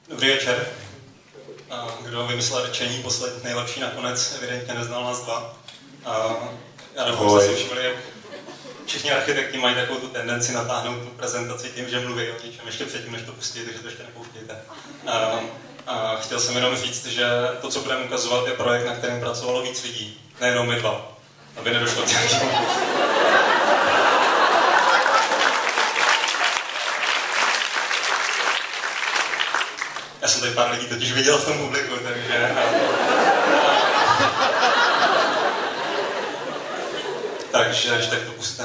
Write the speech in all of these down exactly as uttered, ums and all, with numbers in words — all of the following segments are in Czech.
Dobrý večer. Kdo vymyslel řečení poslední nejlepší nakonec, evidentně neznal nás dva. Já doufám, že si všimli, jak všichni architekti mají takovou tu tendenci natáhnout tu prezentaci tím, že mluví o něčem ještě předtím, než to pustí, takže to ještě nepouštějte. A chtěl jsem jenom říct, že to, co budeme ukazovat, je projekt, na kterém pracovalo víc lidí, nejenom my dva, aby nedošlo k nějakému. Já jsem tady pár lidí totiž viděl v tom publiku, takže... takže, když tak to puste.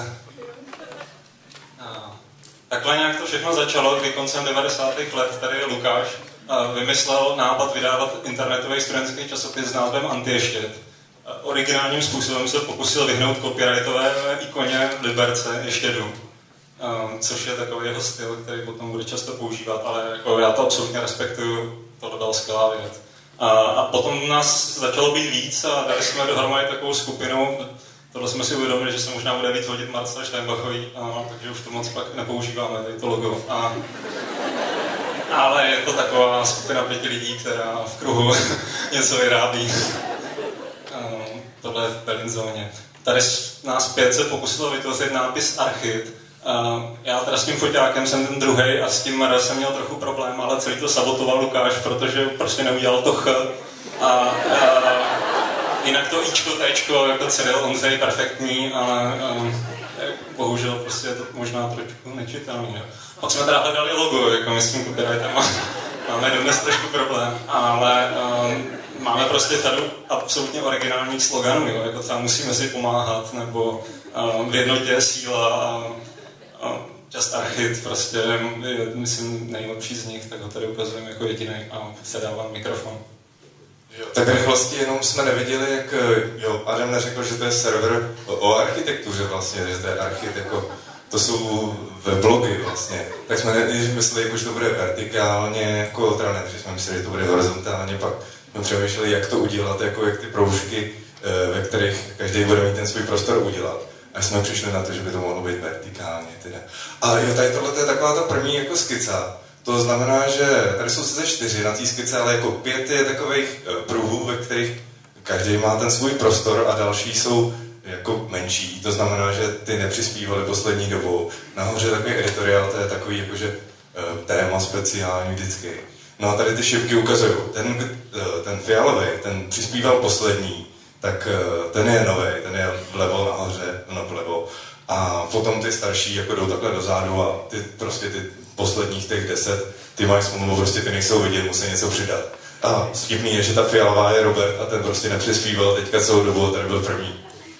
Takhle nějak to všechno začalo, kdy koncem devadesátých let tady Lukáš vymyslel nápad vydávat internetový studentský časopis s názvem Antieštět. Originálním způsobem se pokusil vyhnout copyrightové ikoně Liberce Ještědu. Um, což je takový jeho styl, který potom bude často používat, ale jako já to absolutně respektuju, tohle byla skvělá věc. A, a potom nás začalo být víc a dali jsme dohromady takovou skupinu, tohle jsme si uvědomili, že se možná bude víc hodit Marcela Steinbachový, a, takže už to moc pak nepoužíváme, tady to logo. A, ale je to taková skupina pěti lidí, která v kruhu něco vyrábí. Um, tohle je v Berlínzóně. Tady nás pět se pokusilo vytvořit nápis Archit. Uh, já teda s tím foťákem jsem ten druhej a s tím R jsem měl trochu problém, ale celý to sabotoval Lukáš, protože prostě neudělal to Ch. A uh, jinak to Ičko, Tčko, jako Cyril Ondřej, perfektní, ale uh, bohužel prostě je to možná trošku nečitelný. Pak jsme teda hledali logo, jako my s tím copyrightem máme dodnes trošku problém, ale uh, máme prostě tady absolutně originálních sloganů, jo, jako třeba musíme si pomáhat, nebo uh, v jednotě je síla a Just Archit prostě je, myslím, nejlepší z nich, tak ho tady ukazujeme jako jediný a se dávám mikrofon. Jo, tak rychlosti jenom jsme neviděli, jak jo, Adam neřekl, že to je server o, o architektuře vlastně, že to je Archit, jako, to jsou weblogy vlastně. Tak jsme nejdřív mysleli, jako, že to bude vertikálně, jako, teda ne, že jsme mysleli, že to bude horizontálně, pak jsme přemýšleli, jak to udělat, jako jak ty proužky, ve kterých každý bude mít ten svůj prostor udělat. A jsme přišli na to, že by to mohlo být vertikálně teda. A jo, tady tohle je taková ta první jako skica. To znamená, že tady jsou sice čtyři na té skice, ale jako pět je takových pruhů, ve kterých každý má ten svůj prostor a další jsou jako menší. To znamená, že ty nepřispívaly poslední dobou. Nahoře takový editoriál, to je takový jakože téma speciální vždycky. No a tady ty šipky ukazují. Ten, ten fialový, ten přispíval poslední, tak ten je nový, ten je vlevo nahoře, no vlevo. A potom ty starší jako jdou takhle dozadu a ty prostě ty posledních těch deset, ty mají smlouvu, prostě ty nejsou vidět, musí něco přidat. A vtipný je, že ta fialová je Robert a ten prostě nepřispíval teďka celou dobu, tady byl první.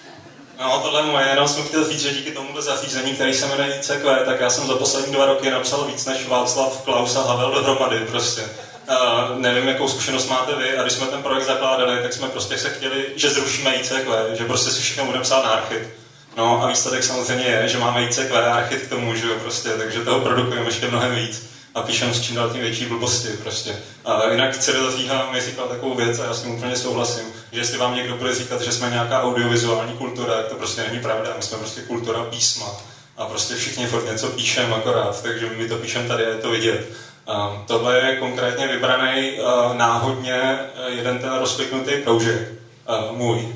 No tohle je moje, jenom jsem chtěl říct, že díky tomuhle zařízení, který se jmenuje I C Q, tak já jsem za poslední dva roky napsal víc než Václav, Klaus a Havel dohromady prostě. Uh, nevím, jakou zkušenost máte vy, a když jsme ten projekt zakládali, tak jsme prostě se chtěli, že zrušíme I C Q, že prostě si všechno budeme psát na Archit. No a výsledek samozřejmě je, že máme I C Q a Archit k tomu, že jo, prostě, takže toho produkujeme ještě mnohem víc a píšeme s čím dál tím větší blbosti prostě. A jinak Cyril Fíha mi říkal takovou věc a já s tím úplně souhlasím, že jestli vám někdo bude říkat, že jsme nějaká audiovizuální kultura, tak to prostě není pravda, my jsme prostě kultura písma a prostě všichni furt něco píšeme akorát, takže my to píšeme tady a je to vidět. Uh, tohle je konkrétně vybraný uh, náhodně uh, jeden ten rozkliknutý proužek, uh, můj.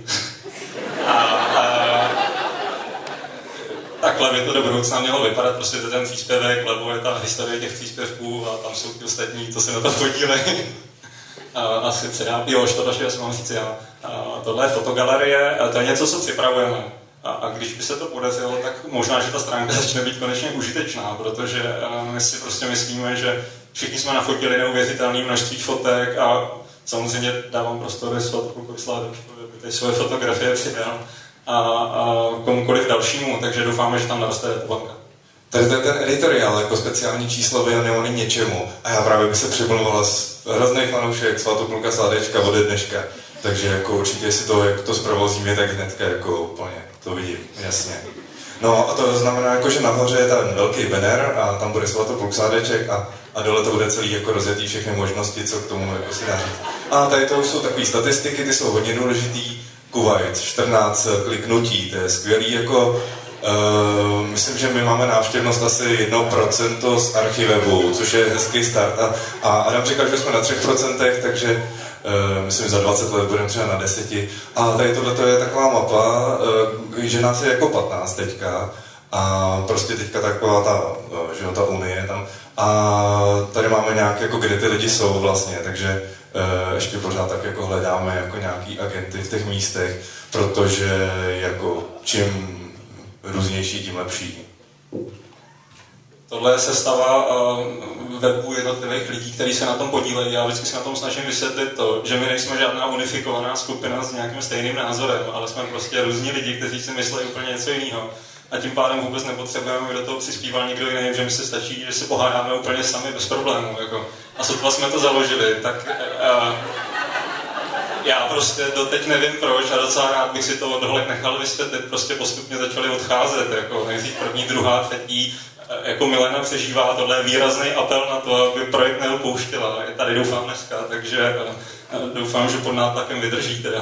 a, uh, takhle by to do budoucna mělo vypadat, prostě to ten příspěvek, lebo je ta historie těch příspěvků a tam jsou ty ostatní, co se na to podílejí. uh, asi třeba, jo, to další, jsem mám říct já. Uh, tohle je fotogalerie, uh, to je něco, co připravujeme. A, a když by se to podařilo, tak možná, že ta stránka začne být konečně užitečná, protože uh, my si prostě myslíme, že všichni jsme nafotili neuvěřitelné množství fotek a samozřejmě dávám prostory svatku Sládočkovi, aby tady svoje fotografie přidal a, a komukoliv dalšímu, takže doufáme, že tam naroste databanka. Tady to je ten editoriál, jako speciální číslo věnovaný něčemu a já právě bych se přimlouvala z hrozných fanoušek Svatopluka Sládečka ode dneška, takže jako určitě si to, jak to zprovozíme, tak hnedka jako úplně to vidím, jasně. No a to znamená, jako, že nahoře je ten velký banner a tam bude Svatopluk Sládeček a, a dole to bude celý jako rozjetý všechny možnosti, co k tomu jako si dá říct. A tady to už jsou takové statistiky, ty jsou hodně důležitý. Kuwait, čtrnáct kliknutí, to je skvělý, jako Uh, myslím, že my máme návštěvnost asi jedno procento z archivebu, což je hezký start. A, a Adam říkal, že jsme na třech procentech, takže uh, myslím, za dvacet let budeme třeba na deseti. A tady tohle je taková mapa, uh, že nás je jako patnáct teďka. A prostě teďka taková ta, že jo, ta unie tam. A tady máme nějak, jako kde ty lidi jsou vlastně, takže uh, ještě pořád tak jako hledáme jako nějaký agenty v těch místech, protože jako čím různější, tím lepší. Tohle je sestava uh, webu jednotlivých lidí, kteří se na tom podílejí. Já vždycky se na tom snažím vysvětlit to, že my nejsme žádná unifikovaná skupina s nějakým stejným názorem, ale jsme prostě různí lidi, kteří si myslí úplně něco jiného. A tím pádem vůbec nepotřebujeme, aby do toho přispíval někdo jiný, že mi se stačí, že si pohádáme úplně sami bez problémů. Jako. A sotva jsme to založili, tak uh, já prostě doteď nevím proč a docela rád bych si to dohled nechal vysvětlit, prostě postupně začali odcházet, jako nejdřív první, druhá, třetí, jako Milena přežívá, tohle je výrazný apel na to, aby projekt neopouštěla, je tady doufám dneska, takže doufám, že pod nátlakem vydrží teda.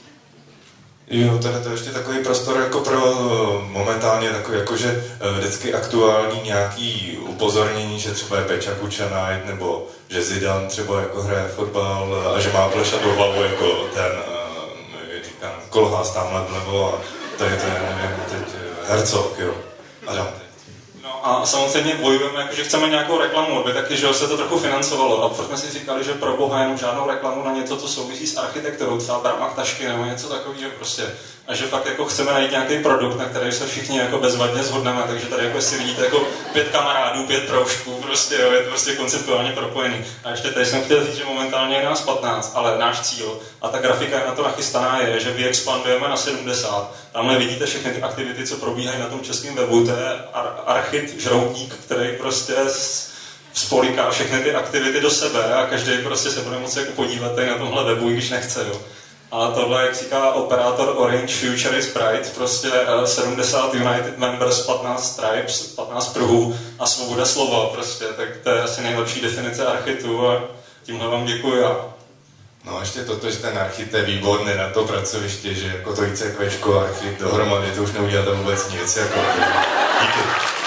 Jo, tady to je ještě takový prostor jako pro momentálně takový jakože vždycky aktuální nějaký upozornění, že třeba je Peča Kuča Night, nebo že Zidane třeba jako hraje fotbal a že má plešatou hlavu jako ten, říkám, Kolhás tamhle vlevo a tady to je, nevím, teď Herzog, jo, Adam. No a samozřejmě bojujeme, jako, že chceme nějakou reklamu, aby taky, že se to trochu financovalo. A furt jsme si říkali, že pro boha jenom žádnou reklamu na něco, co souvisí s architekturou, třeba Bramach tašky nebo něco takového prostě. A že fakt jako chceme najít nějaký produkt, na který se všichni jako bezvadně shodneme, takže tady jako si vidíte jako pět kamarádů, pět proužků, prostě jo, je to prostě konceptuálně propojený. A ještě tady jsem chtěl říct, že momentálně je nás patnáct, ale náš cíl a ta grafika je na to nachystaná je, že vyexpandujeme na sedmdesát. Tamhle vidíte všechny ty aktivity, co probíhají na tom českém webu, to je ar- archit žroutník, který prostě spoliká všechny ty aktivity do sebe a každý prostě se bude moci jako podívat tady na tomhle webu, i když nechce, jo. A tohle, jak říká operátor Orange, Future is Bright, prostě sedmdesát United Members, patnáct Stripes, patnáct pruhů a svoboda slova, prostě, tak to je asi nejlepší definice architu a tímhle vám děkuji já. No ještě toto, že ten archit je výborný na to pracoviště, že jako to ICQčko archit dohromady, to už neuděláte vůbec nic, jako díky.